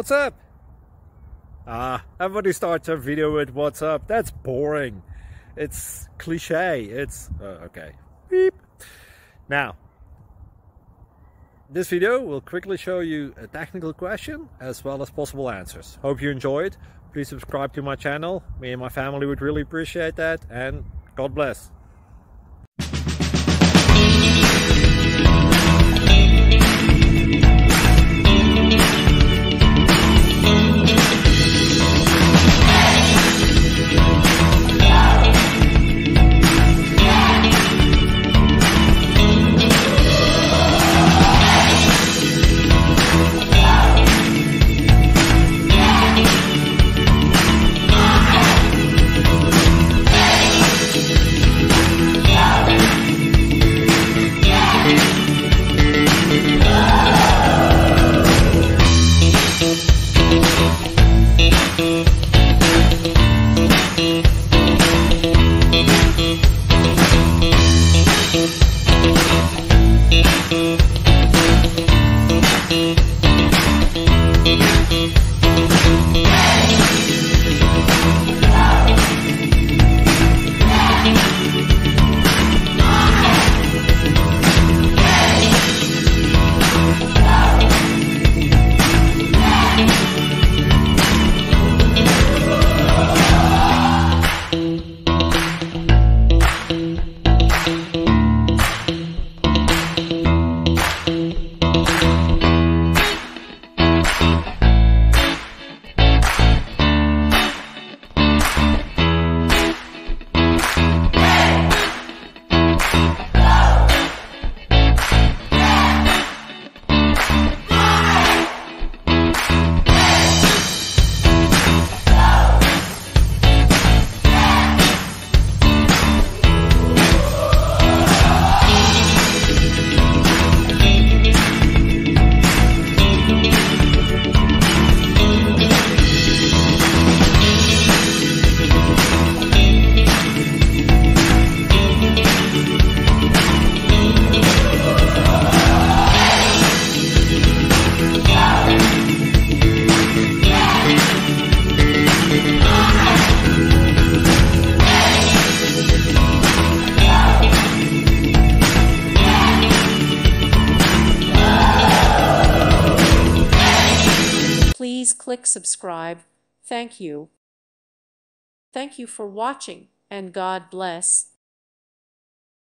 what's up? Everybody starts a video with what's up. That's boring. It's cliche. It's okay. Beep. Now, this video will quickly show you a technical question as well as possible answers. Hope you enjoyed. Please subscribe to my channel. Me and my family would really appreciate that, and God bless. Please click subscribe. Thank you. Thank you for watching, and God bless.